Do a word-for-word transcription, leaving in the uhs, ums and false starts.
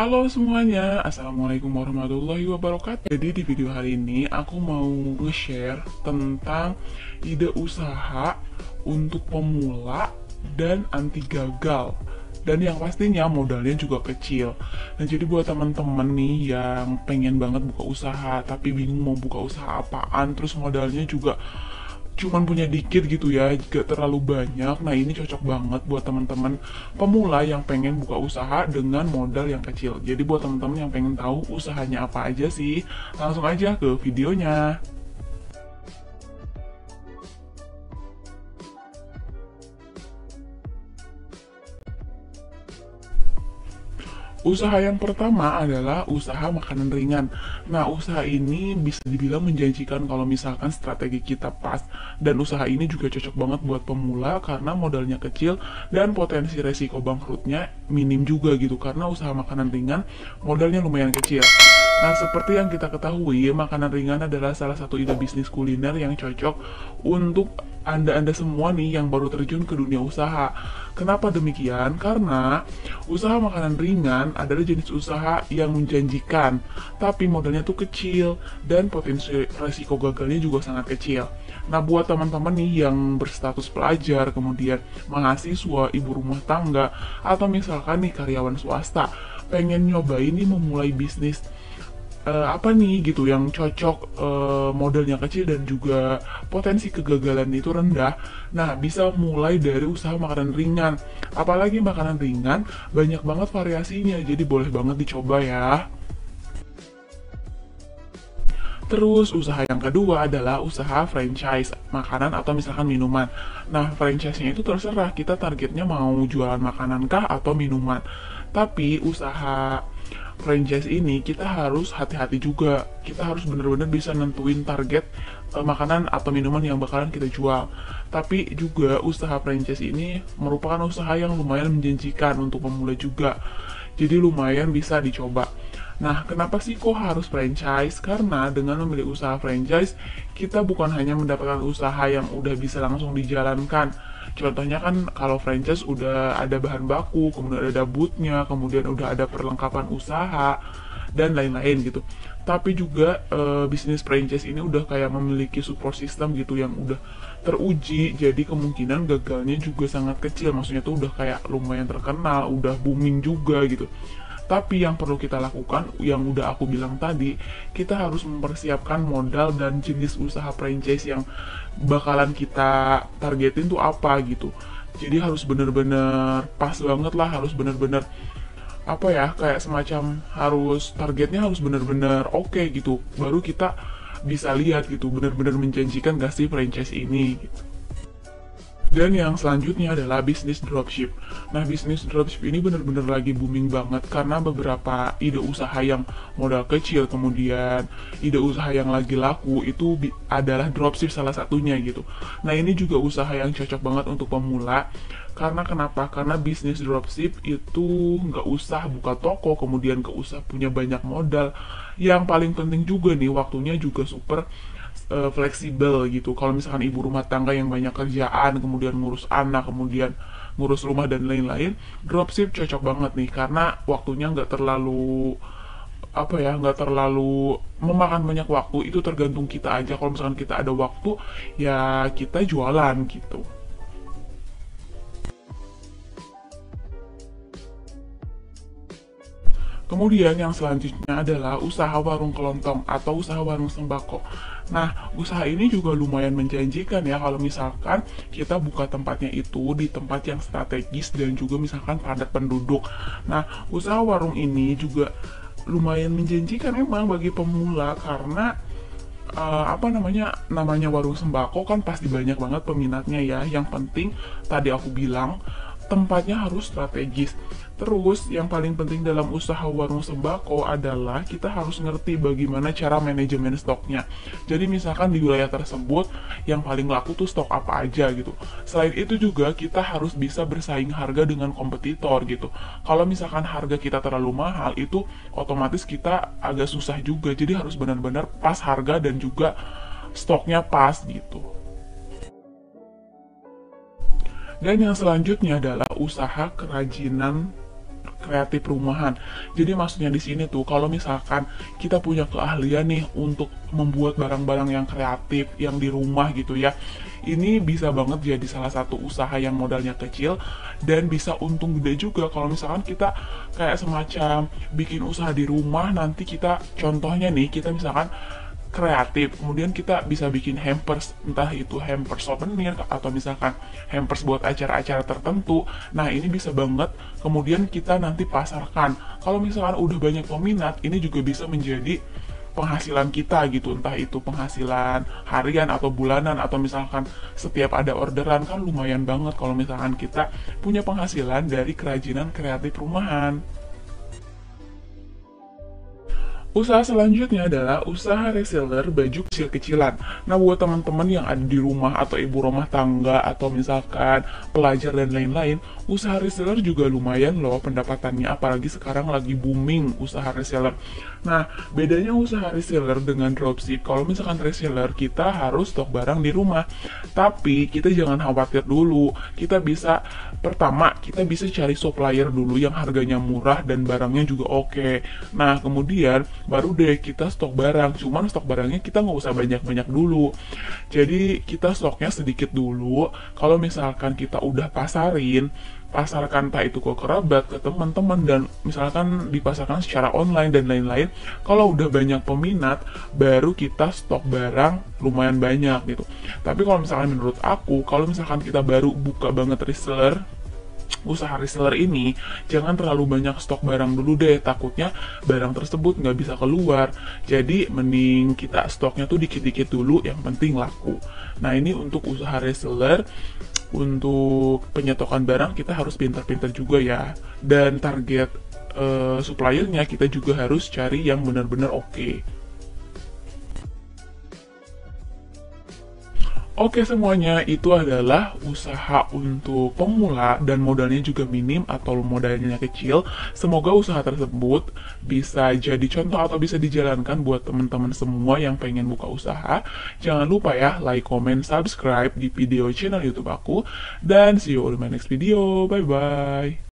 Halo semuanya, Assalamualaikum warahmatullahi wabarakatuh. Jadi di video hari ini aku mau nge-share tentang ide usaha untuk pemula dan anti gagal. Dan yang pastinya modalnya juga kecil. Nah jadi buat teman-teman nih yang pengen banget buka usaha tapi bingung mau buka usaha apaan, terus modalnya juga cuman punya dikit gitu ya, gak terlalu banyak. Nah ini cocok banget buat teman-teman pemula yang pengen buka usaha dengan modal yang kecil. Jadi buat teman-teman yang pengen tahu usahanya apa aja sih, langsung aja ke videonya. Usaha yang pertama adalah usaha makanan ringan. Nah, usaha ini bisa dibilang menjanjikan kalau misalkan strategi kita pas. Dan usaha ini juga cocok banget buat pemula karena modalnya kecil dan potensi resiko bangkrutnya minim juga gitu. Karena usaha makanan ringan modalnya lumayan kecil. Nah, seperti yang kita ketahui, makanan ringan adalah salah satu ide bisnis kuliner yang cocok untuk Anda-Anda semua nih yang baru terjun ke dunia usaha. Kenapa demikian? Karena usaha makanan ringan adalah jenis usaha yang menjanjikan, tapi modalnya tuh kecil dan potensi resiko gagalnya juga sangat kecil. Nah, buat teman-teman nih yang berstatus pelajar, kemudian mahasiswa, ibu rumah tangga, atau misalkan nih karyawan swasta, pengen nyobain nih memulai bisnis eh, apa nih gitu yang cocok, eh, modalnya kecil dan juga potensi kegagalan itu rendah. Nah, bisa mulai dari usaha makanan ringan. Apalagi makanan ringan banyak banget variasinya, jadi boleh banget dicoba ya. Terus usaha yang kedua adalah usaha franchise makanan atau misalkan minuman. Nah, franchise-nya itu terserah kita targetnya mau jualan makanan kah atau minuman. Tapi usaha franchise ini kita harus hati-hati juga. Kita harus benar-benar bisa nentuin target eh, makanan atau minuman yang bakalan kita jual. Tapi juga usaha franchise ini merupakan usaha yang lumayan menjanjikan untuk pemula juga. Jadi lumayan bisa dicoba. Nah, kenapa sih kok harus franchise? Karena dengan memilih usaha franchise, kita bukan hanya mendapatkan usaha yang udah bisa langsung dijalankan. Contohnya kan kalau franchise udah ada bahan baku, kemudian ada bootnya, kemudian udah ada perlengkapan usaha, dan lain-lain gitu. Tapi juga e, bisnis franchise ini udah kayak memiliki support system gitu yang udah teruji, jadi kemungkinan gagalnya juga sangat kecil. Maksudnya tuh udah kayak lumayan terkenal, udah booming juga gitu. Tapi yang perlu kita lakukan, yang udah aku bilang tadi, kita harus mempersiapkan modal dan jenis usaha franchise yang bakalan kita targetin tuh apa gitu. Jadi harus bener-bener pas banget lah, harus bener-bener apa ya, kayak semacam harus targetnya harus bener-bener oke okay gitu. Baru kita bisa lihat gitu, bener-bener menjanjikan gak sih franchise ini gitu. Dan yang selanjutnya adalah bisnis dropship. Nah, bisnis dropship ini benar-benar lagi booming banget karena beberapa ide usaha yang modal kecil, kemudian ide usaha yang lagi laku itu adalah dropship salah satunya gitu. Nah, ini juga usaha yang cocok banget untuk pemula. Karena kenapa? Karena bisnis dropship itu nggak usah buka toko, kemudian nggak usah punya banyak modal. Yang paling penting juga nih, waktunya juga super uh, fleksibel gitu. Kalau misalkan ibu rumah tangga yang banyak kerjaan, kemudian ngurus anak, kemudian ngurus rumah dan lain-lain, dropship cocok banget nih karena waktunya nggak terlalu apa ya, nggak terlalu memakan banyak waktu. Itu tergantung kita aja. Kalau misalkan kita ada waktu, ya kita jualan gitu. Kemudian yang selanjutnya adalah usaha warung kelontong atau usaha warung sembako. Nah, usaha ini juga lumayan menjanjikan ya kalau misalkan kita buka tempatnya itu di tempat yang strategis dan juga misalkan padat penduduk. Nah, usaha warung ini juga lumayan menjanjikan memang bagi pemula karena uh, apa namanya namanya warung sembako kan pasti banyak banget peminatnya ya. Yang penting tadi aku bilang tempatnya harus strategis. Terus yang paling penting dalam usaha warung sembako adalah kita harus ngerti bagaimana cara manajemen stoknya. Jadi misalkan di wilayah tersebut yang paling laku tuh stok apa aja gitu. Selain itu juga kita harus bisa bersaing harga dengan kompetitor gitu. Kalau misalkan harga kita terlalu mahal itu otomatis kita agak susah juga. Jadi harus benar-benar pas harga dan juga stoknya pas gitu. Dan yang selanjutnya adalah usaha kerajinan kreatif rumahan. Jadi maksudnya di sini tuh kalau misalkan kita punya keahlian nih untuk membuat barang-barang yang kreatif yang di rumah gitu ya. Ini bisa banget jadi salah satu usaha yang modalnya kecil dan bisa untung gede juga kalau misalkan kita kayak semacam bikin usaha di rumah. Nanti kita contohnya nih, kita misalkan kreatif, kemudian kita bisa bikin hampers, entah itu hampers souvenir atau misalkan hampers buat acara-acara tertentu. Nah ini bisa banget kemudian kita nanti pasarkan. Kalau misalkan udah banyak peminat, ini juga bisa menjadi penghasilan kita gitu, entah itu penghasilan harian atau bulanan atau misalkan setiap ada orderan. Kan lumayan banget kalau misalkan kita punya penghasilan dari kerajinan kreatif rumahan. Usaha selanjutnya adalah usaha reseller baju kecil-kecilan. Nah, buat teman-teman yang ada di rumah atau ibu rumah tangga atau misalkan pelajar dan lain-lain, usaha reseller juga lumayan loh pendapatannya, apalagi sekarang lagi booming usaha reseller. Nah, bedanya usaha reseller dengan dropship, kalau misalkan reseller kita harus stok barang di rumah. Tapi kita jangan khawatir dulu. Kita bisa pertama, kita bisa cari supplier dulu yang harganya murah dan barangnya juga oke. Nah, kemudian baru deh kita stok barang. Cuman stok barangnya kita nggak usah banyak-banyak dulu. Jadi kita stoknya sedikit dulu. Kalau misalkan kita udah pasarin, pasarkan entah itu ke kerabat, ke teman-teman, dan misalkan dipasarkan secara online dan lain-lain. Kalau udah banyak peminat, baru kita stok barang lumayan banyak gitu. Tapi kalau misalkan menurut aku, kalau misalkan kita baru buka banget reseller, usaha reseller ini, jangan terlalu banyak stok barang dulu deh, takutnya barang tersebut nggak bisa keluar. Jadi mending kita stoknya tuh dikit-dikit dulu, yang penting laku. Nah ini untuk usaha reseller. Untuk penyetokan barang kita harus pintar-pintar juga ya, dan target uh, suppliernya kita juga harus cari yang benar-benar oke. Okay. Oke semuanya, itu adalah usaha untuk pemula dan modalnya juga minim atau modalnya kecil. Semoga usaha tersebut bisa jadi contoh atau bisa dijalankan buat teman-teman semua yang pengen buka usaha. Jangan lupa ya, like, comment, subscribe di video channel YouTube aku. Dan see you on my next video. Bye-bye.